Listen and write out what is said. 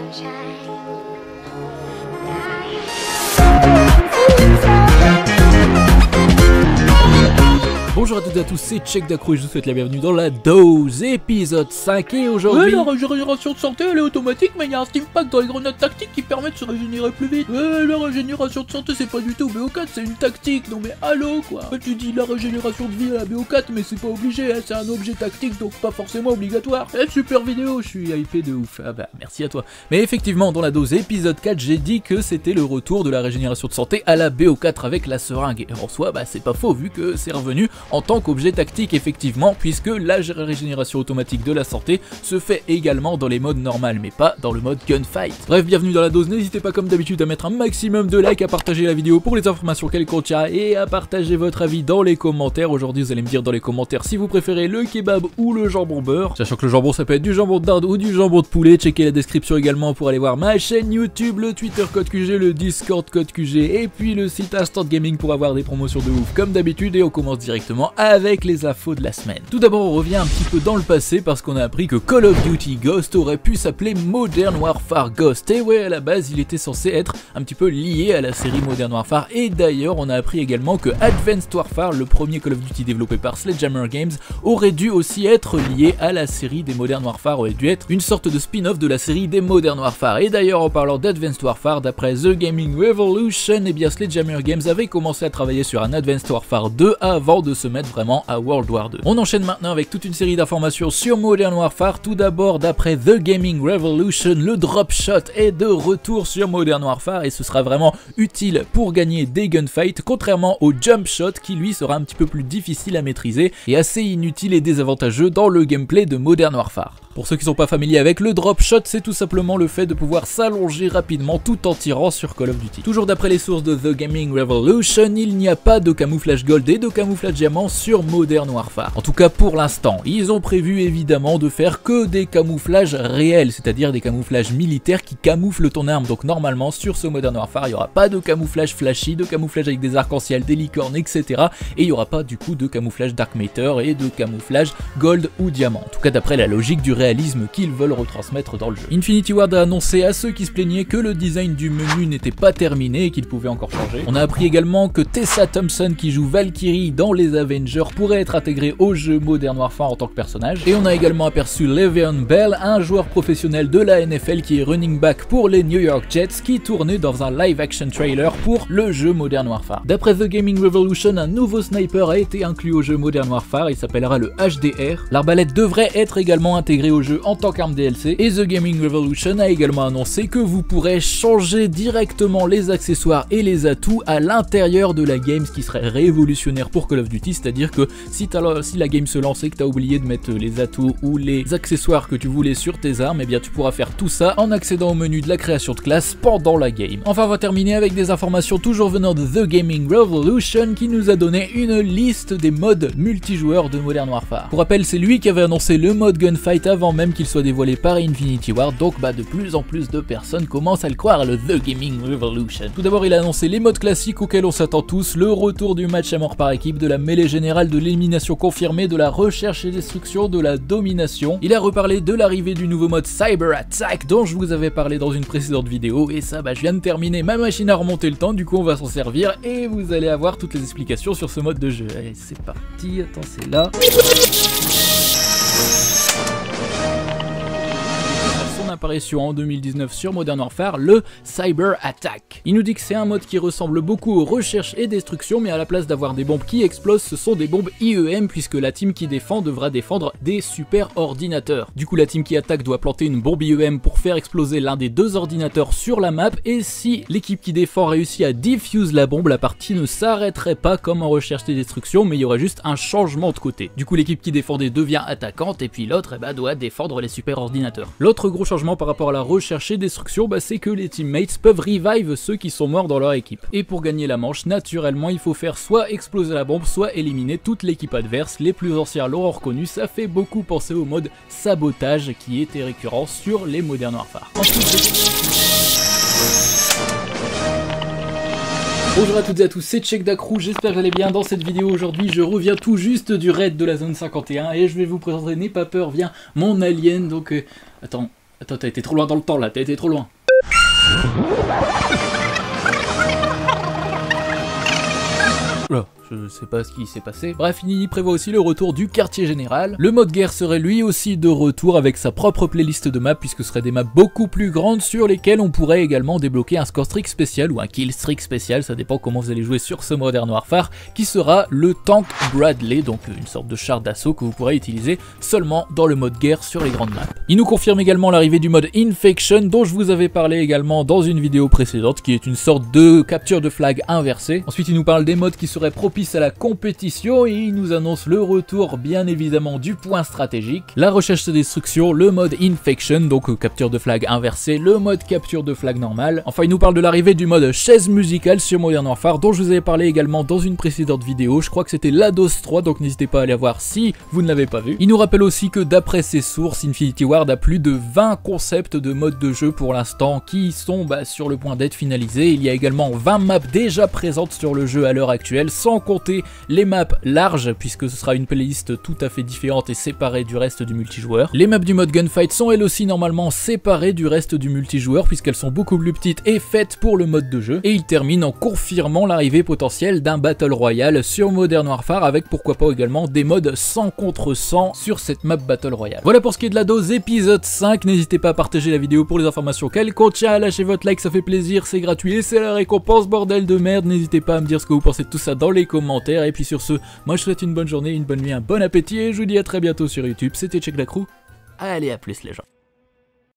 Bonjour à toutes et à tous, c'est Check d'Accro et je vous souhaite la bienvenue dans la dose épisode 5 et aujourd'hui... Ouais, la régénération de santé elle est automatique mais il y a un Steam Pack dans les grenades tactiques qui permet de se régénérer plus vite. Ouais, la régénération de santé c'est pas du tout BO4, c'est une tactique, non mais allô quoi. Tu dis la régénération de vie à la BO4 mais c'est pas obligé, hein, c'est un objet tactique donc pas forcément obligatoire. Super vidéo, je suis hypé de ouf. Ah bah merci à toi. Mais effectivement dans la dose épisode 4 j'ai dit que c'était le retour de la régénération de santé à la BO4 avec la seringue. Et en soi bah c'est pas faux vu que c'est revenu en tant qu'objet tactique effectivement, puisque la régénération automatique de la santé se fait également dans les modes normales mais pas dans le mode gunfight. Bref, bienvenue dans la dose, n'hésitez pas comme d'habitude à mettre un maximum de likes, à partager la vidéo pour les informations qu'elle contient et à partager votre avis dans les commentaires. Aujourd'hui vous allez me dire dans les commentaires si vous préférez le kebab ou le jambon beurre, sachant que le jambon ça peut être du jambon de dinde ou du jambon de poulet. Checkez la description également pour aller voir ma chaîne YouTube, le Twitter code QG, le Discord code QG et puis le site Instant Gaming pour avoir des promotions de ouf comme d'habitude. Et on commence directement avec les infos de la semaine. Tout d'abord on revient un petit peu dans le passé parce qu'on a appris que Call of Duty Ghost aurait pu s'appeler Modern Warfare Ghost. Et ouais, à la base il était censé être un petit peu lié à la série Modern Warfare. Et d'ailleurs on a appris également que Advanced Warfare, le premier Call of Duty développé par Sledgehammer Games, aurait dû aussi être lié à la série des Modern Warfare, aurait dû être une sorte de spin-off de la série des Modern Warfare. Et d'ailleurs en parlant d'Advanced Warfare, d'après The Gaming Revolution, et bien Sledgehammer Games avait commencé à travailler sur un Advanced Warfare 2 avant de se mettre vraiment à World War 2. On enchaîne maintenant avec toute une série d'informations sur Modern Warfare. Tout d'abord, d'après The Gaming Revolution, le drop shot est de retour sur Modern Warfare et ce sera vraiment utile pour gagner des gunfights, contrairement au jump shot qui lui sera un petit peu plus difficile à maîtriser et assez inutile et désavantageux dans le gameplay de Modern Warfare. Pour ceux qui sont pas familiers avec le drop shot, c'est tout simplement le fait de pouvoir s'allonger rapidement tout en tirant sur Call of Duty. Toujours d'après les sources de The Gaming Revolution, il n'y a pas de camouflage gold et de camouflage diamant sur Modern Warfare. En tout cas pour l'instant, ils ont prévu évidemment de faire que des camouflages réels, c'est-à-dire des camouflages militaires qui camouflent ton arme. Donc normalement sur ce Modern Warfare, il n'y aura pas de camouflage flashy, de camouflage avec des arcs-en-ciel, des licornes, etc. Et il n'y aura pas du coup de camouflage Dark Matter et de camouflage gold ou diamant. En tout cas d'après la logique du réalisme qu'ils veulent retransmettre dans le jeu. Infinity Ward a annoncé à ceux qui se plaignaient que le design du menu n'était pas terminé et qu'il pouvait encore changer. On a appris également que Tessa Thompson qui joue Valkyrie dans les Avengers pourrait être intégrée au jeu Modern Warfare en tant que personnage. Et on a également aperçu Le'Veon Bell, un joueur professionnel de la NFL qui est running back pour les New York Jets, qui tournait dans un live action trailer pour le jeu Modern Warfare. D'après The Gaming Revolution, un nouveau sniper a été inclus au jeu Modern Warfare, il s'appellera le HDR. L'arbalète devrait être également intégrée au jeu en tant qu'arme DLC et The Gaming Revolution a également annoncé que vous pourrez changer directement les accessoires et les atouts à l'intérieur de la game, ce qui serait révolutionnaire pour Call of Duty, c'est-à-dire que si la game se lance et que tu as oublié de mettre les atouts ou les accessoires que tu voulais sur tes armes, et bien tu pourras faire tout ça en accédant au menu de la création de classe pendant la game. Enfin on va terminer avec des informations toujours venant de The Gaming Revolution qui nous a donné une liste des modes multijoueurs de Modern Warfare. Pour rappel, c'est lui qui avait annoncé le mode gunfight avant même qu'il soit dévoilé par Infinity Ward, donc de plus en plus de personnes commencent à le croire, le The Gaming Revolution. Tout d'abord il a annoncé les modes classiques auxquels on s'attend tous, le retour du match à mort par équipe, de la mêlée générale, de l'élimination confirmée, de la recherche et destruction, de la domination. Il a reparlé de l'arrivée du nouveau mode Cyber Attack dont je vous avais parlé dans une précédente vidéo et ça je viens de terminer ma machine à remonter le temps, du coup on va s'en servir et vous allez avoir toutes les explications sur ce mode de jeu. Allez c'est parti, attends c'est là. Apparition en 2019 sur Modern Warfare, le Cyber Attack. Il nous dit que c'est un mode qui ressemble beaucoup aux recherches et destruction, mais à la place d'avoir des bombes qui explosent, ce sont des bombes IEM, puisque la team qui défend devra défendre des super ordinateurs. Du coup la team qui attaque doit planter une bombe IEM pour faire exploser l'un des deux ordinateurs sur la map, et si l'équipe qui défend réussit à diffuse la bombe, la partie ne s'arrêterait pas comme en recherche et destruction, mais il y aurait juste un changement de côté. Du coup l'équipe qui défendait devient attaquante, et puis l'autre doit défendre les super ordinateurs. L'autre gros changement par rapport à la recherche et destruction, c'est que les teammates peuvent revive ceux qui sont morts dans leur équipe. Et pour gagner la manche, naturellement il faut faire soit exploser la bombe, soit éliminer toute l'équipe adverse. Les plus anciens l'auront reconnu, ça fait beaucoup penser au mode sabotage qui était récurrent sur les Modern Warfare. Bonjour à toutes et à tous, c'est Check d'Accro, j'espère que vous allez bien. Dans cette vidéo aujourd'hui, je reviens tout juste du raid de la zone 51 et je vais vous présenter, n'aie pas peur, viens, mon alien. Donc attends, Attends, t'as été trop loin dans le temps là, t'as été trop loin. Là, je sais pas ce qui s'est passé. Bref, il prévoit aussi le retour du quartier général. Le mode guerre serait lui aussi de retour avec sa propre playlist de maps, puisque ce seraient des maps beaucoup plus grandes sur lesquelles on pourrait également débloquer un score streak spécial ou un kill streak spécial, ça dépend comment vous allez jouer sur ce Modern Warfare, qui sera le Tank Bradley, donc une sorte de char d'assaut que vous pourrez utiliser seulement dans le mode guerre sur les grandes maps. Il nous confirme également l'arrivée du mode Infection, dont je vous avais parlé également dans une vidéo précédente, qui est une sorte de capture de flag inversée. Ensuite, il nous parle des modes qui seraient propices à la compétition et il nous annonce le retour bien évidemment du point stratégique, la recherche de destruction, le mode Infection, donc capture de flag inversée, le mode capture de flag normal. Enfin, il nous parle de l'arrivée du mode chaise musicale sur Modern Warfare, dont je vous avais parlé également dans une précédente vidéo, je crois que c'était l'Ados 3, donc n'hésitez pas à aller voir si vous ne l'avez pas vu. Il nous rappelle aussi que d'après ses sources, Infinity Ward a plus de 20 concepts de modes de jeu pour l'instant qui sont sur le point d'être finalisés. Il y a également 20 maps déjà présentes sur le jeu à l'heure actuelle, sans compter les maps larges, puisque ce sera une playlist tout à fait différente et séparée du reste du multijoueur. Les maps du mode Gunfight sont elles aussi normalement séparées du reste du multijoueur, puisqu'elles sont beaucoup plus petites et faites pour le mode de jeu. Et il termine en confirmant l'arrivée potentielle d'un Battle Royale sur Modern Warfare, avec pourquoi pas également des modes 100 contre 100 sur cette map Battle Royale. Voilà pour ce qui est de la dose épisode 5, n'hésitez pas à partager la vidéo pour les informations qu'elle contient, à lâcher votre like, ça fait plaisir, c'est gratuit et c'est la récompense, bordel de merde. N'hésitez pas à me dire ce que vous pensez de tout ça dans les commentaires, et puis sur ce, moi je vous souhaite une bonne journée, une bonne nuit, un bon appétit, et je vous dis à très bientôt sur YouTube. C'était Check la Crew, allez à plus les gens.